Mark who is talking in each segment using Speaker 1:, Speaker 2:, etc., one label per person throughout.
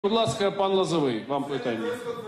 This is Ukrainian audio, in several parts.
Speaker 1: Будь ласка, пан Лозовий, вам питання.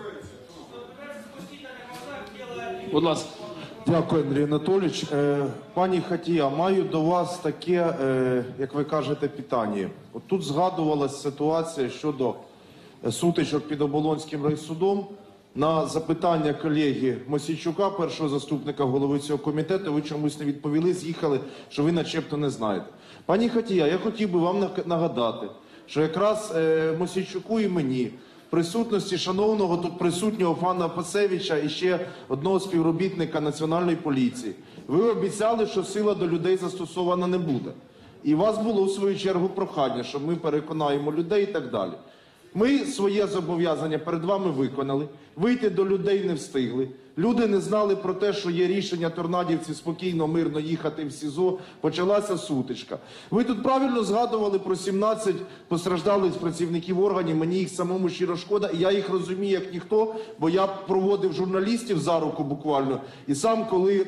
Speaker 1: Будь ласка.
Speaker 2: Дякую, Андрій Анатолійович. Пані Хатія, маю до вас таке, як ви кажете, питання. От тут згадувалася ситуація щодо сутичок під Оболонським райсудом. На запитання колеги Мосійчука, першого заступника голови цього комітету, ви чомусь не відповіли, з'їхали, що ви начебто не знаєте. Пані Хатія, я хотів би вам нагадати, що якраз Мосійчуку і мені, в присутності шановного тут присутнього пана Пасевича і ще одного співробітника Національної поліції, ви обіцяли, що сила до людей застосована не буде. І у вас було в свою чергу прохання, що ми переконаємо людей і так далі. Ми своє зобов'язання перед вами виконали, вийти до людей не встигли. Люди не знали про те, що є рішення торнадівців спокійно, мирно їхати в СІЗО. Почалася сутичка. Ви тут правильно згадували про 17 постраждалих працівників органів, мені їх самому щиро шкода, і я їх розумію як ніхто, бо я проводив журналістів за руку буквально, і сам коли...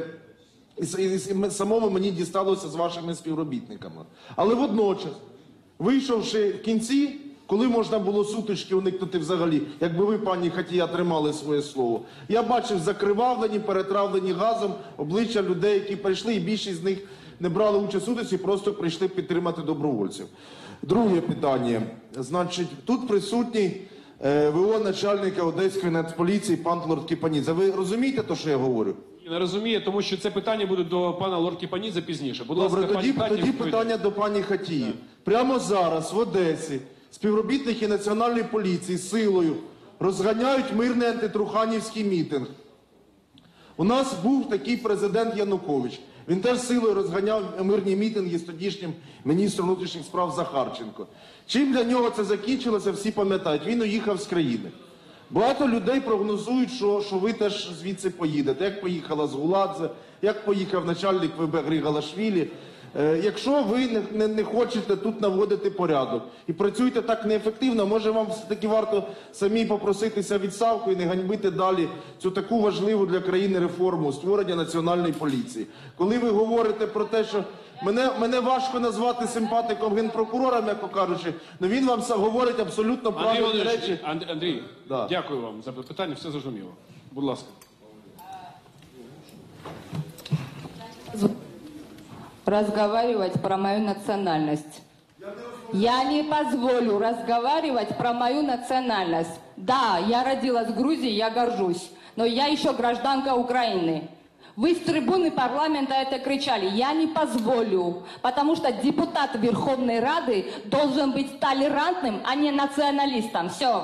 Speaker 2: самому мені дісталося з вашими співробітниками. Але водночас, вийшовши в кінці, коли можна було сутички уникнути взагалі, якби ви, пані Хатія, тримали своє слово, я бачив закривавлені, перетравлені газом обличчя людей, які прийшли, і більшість з них не брали участь у сутичці, просто прийшли підтримати добровольців. Друге питання. Значить, тут присутній ВО начальника Одеської нацполіції пан Лорд Кіпанідзе. Ви розумієте те, що я говорю?
Speaker 1: Не розумію, тому що це питання буде до пана Лорд Кіпанідзе пізніше. Будь ласка,
Speaker 2: добре, тоді питання до пані Хатії. Прямо зараз в Одесі співробітники Національної поліції силою розганяють мирний антитруханівський мітинг. У нас був такий президент Янукович. Він теж силою розганяв мирні мітинги з тодішнім міністром внутрішніх справ Захарченко. Чим для нього це закінчилося, всі пам'ятають. Він уїхав з країни. Багато людей прогнозують, що ви теж звідси поїдете. Як поїхала Згуладзе, як поїхав начальник ВБ Григалашвілі. Якщо ви не хочете тут наводити порядок і працюєте так неефективно, може вам все-таки варто самі попроситися відставку і не ганьбити далі цю таку важливу для країни реформу створення Національної поліції. Коли ви говорите про те, що мене важко назвати симпатиком генпрокурора, м'яко кажучи, але він вам говорить абсолютно правильні речі.
Speaker 1: Андрій, да. Дякую вам за питання, все зрозуміло. Будь ласка.
Speaker 3: Разговаривать про мою национальность. Я не позволю разговаривать про мою национальность. Да, я родилась в Грузии, я горжусь, но я еще гражданка Украины. Вы с трибуны парламента это кричали. Я не позволю, потому что депутат Верховной Рады должен быть толерантным, а не националистом. Все.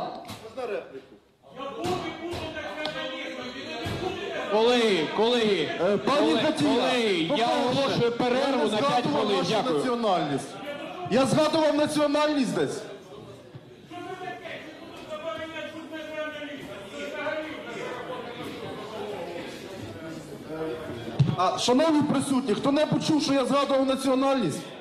Speaker 1: Колеги, я оголошую перерву на 5 хвилин. Дякую.
Speaker 2: Національність. Я згадував національність десь. Шановні присутні, хто-небудь чув, що я згадував національність?